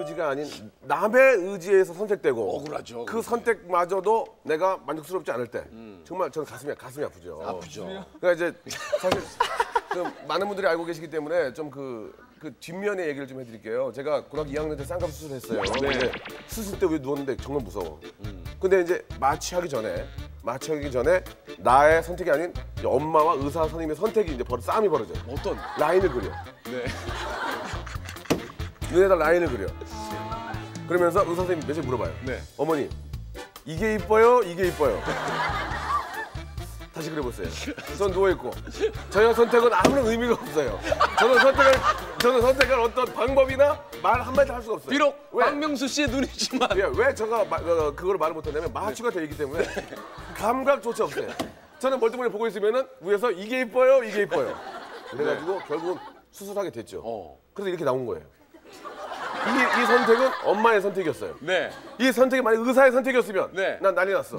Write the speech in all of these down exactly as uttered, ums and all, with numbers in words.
의지가 아닌 남의 의지에서 선택되고 억울하죠. 그 선택마저도 내가 만족스럽지 않을 때 음. 정말 저는 가슴이 가슴이 아프죠. 아프죠. 그러니까 이제 사실 그 많은 분들이 알고 계시기 때문에 좀 그 그 뒷면의 얘기를 좀 해드릴게요. 제가 고등학교 이 학년 때 쌍꺼풀 수술했어요. 네. 근데 수술 때 왜 누웠는데 정말 무서워. 음. 근데 이제 마취하기 전에 마취하기 전에 나의 선택이 아닌 엄마와 의사 선생님의 선택이 이제 벌 싸움이 벌어져요. 어떤? 라인을 그려. 네. 눈에다 라인을 그려. 그러면서 의사 선생님이 몇시 물어봐요. 네. 어머니 이게 이뻐요? 이게 이뻐요? 다시 그려보세요. 전 누워있고 저의 선택은 아무런 의미가 없어요. 저는 선택을 저는 선택할 어떤 방법이나 말 한마디 할 수가 없어요. 비록 왜? 박명수 씨의 눈이지만 예, 왜 제가 마, 어, 그걸 말을 못하냐면 마취가 되어 있기 때문에 감각조차 없어요. 저는 멀뚱멀리 보고 있으면은 위에서 이게 이뻐요? 이게 이뻐요? 그래가지고 네. 결국은 수술하게 됐죠. 어. 그래서 이렇게 나온 거예요. 이, 이 선택은 엄마의 선택이었어요. 네. 이 선택이 만약 의사의 선택이었으면 네. 난 난리 났어.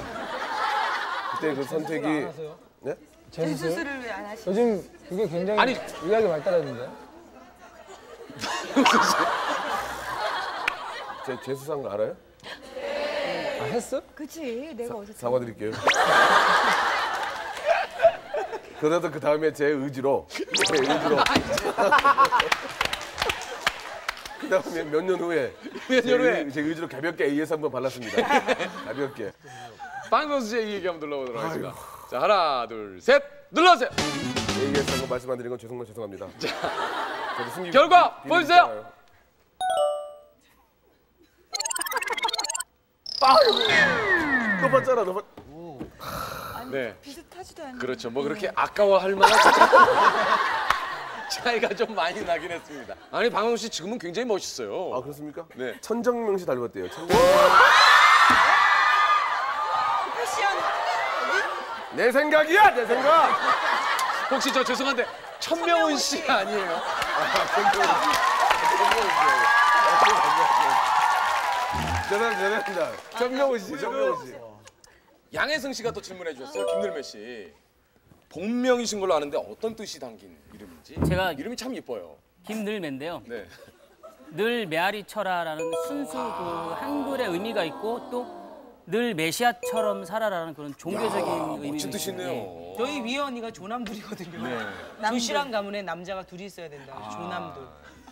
그때 그 선택이 네? 재수술을 왜 안 하시죠? 요즘 그게 굉장히 아니 의학이 발달했는데. 제 재수사한 거 알아요? 아 했어? 그치, 내가 어제 사과드릴게요. 그래도 그 다음에 제 의지로 제 의지로 그 다음에 몇 년 후에 몇 년 후에 제 의지로 가볍게 에이에스 한번 발랐습니다. 가볍게. 박명수 씨의 얘기 한번 눌러보도록 하겠습니다. 자 하나 둘 셋 눌러주세요. 에이에스 한번 말씀 안 드린 건 죄송만 죄송합니다. 저도 승리 결과 보여주세요. 아이고 너 봤잖아 너 봤. 아니, 네. 비슷하지도 않은데. 그렇죠. 뭐 그렇게 아까워할 만한 차이가 좀 많이 나긴 했습니다. 아니 박명수 씨 지금은 굉장히 멋있어요. 아 그렇습니까? 네. 천정명 씨 닮았대요. 천정명. 패션. 내 생각이야 내 생각. 혹시 저 죄송한데 천명훈 씨 아니에요? 죄송합니다. 죄송합니다. 천명훈 씨, 천명훈 씨. 양혜승 씨가 또 질문해 주셨어요. 김늘매 씨. 본명이신 걸로 아는데 어떤 뜻이 담긴 이름인지. 제가 이름이 참 이뻐요. 김늘매인데요. 네. 늘 메아리 쳐라라는 순수 그 한글의 의미가 있고 또 늘 메시아처럼 살아라는 그런 종교적인 의미가 멋진 뜻이 있어요. 있네요. 저희 위에 언니가 조남둘이거든요. 네. 조실한 가문에 남자가 둘이 있어야 된다. 아. 조남둘.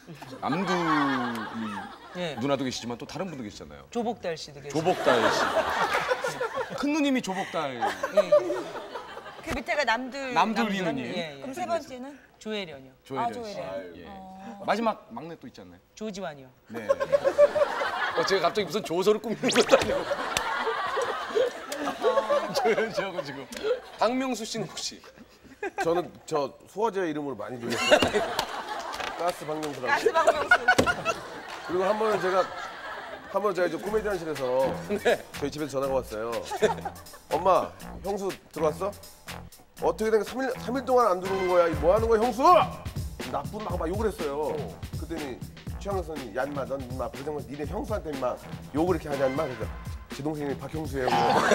남두 예. 누나도 계시지만 또 다른 분도 계시잖아요. 조복달 씨도 계시고. 조복달 씨. 큰 누님이 조복달. 예. 그 밑에가 남들. 남둘이 남들. 누님. 예, 예. 그럼 세 번째는? 조혜련이요. 조혜련 아, 씨. 조혜련. 예. 어. 마지막 막내 또 있지 않나요? 조지환이요. 네. 어, 제가 갑자기 무슨 조서를 꾸미는 것도 아니고. 조혜련 씨하고 지금. 박명수 씨는 혹시? 저는 저 소화제 이름으로 많이 불렸어요. 가스 박명수라고. 가스 박명수. 그리고 한 번은 제가 한 번 제가 이제 코미디언실에서 네. 저희 집에서 전화가 왔어요. 엄마, 형수 들어왔어? 어떻게 된 게 삼 일, 삼 일 동안 안 들어오는 거야? 뭐 하는 거야, 형수? 나쁜 막, 막 욕을 했어요. 그랬더니 최양현 선생님이 야, 인마, 넌 인마, 그러면 니네 형수한테 인마 욕을 이렇게 하냐, 인마? 그래서 제 동생이 박형수예요.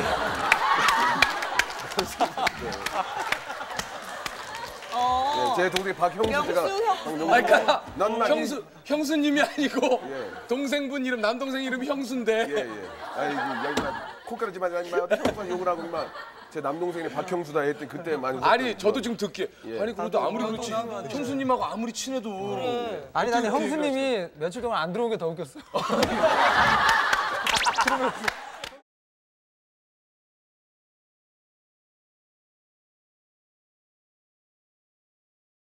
어. 네, 제 동생이 박형수 명수 제가 형. 아, 그러니까 난 막 형수 형수님이 아니고 예. 동생분 이름 남동생 이름이 형수인데. 예, 예. 아이고, 야, 인마, 콧가루지 마지 마, 인마. 형수한테 욕을 하고, 인마. 제 남동생이 박형수다 했더니 그때 많이 아니 저도 지금 듣기에 예. 아니 그래도 아무리 그렇지 형수님하고 아무리 친해도 아니 나는 형수님이 며칠 동안 안 들어온 게 더 웃겼어.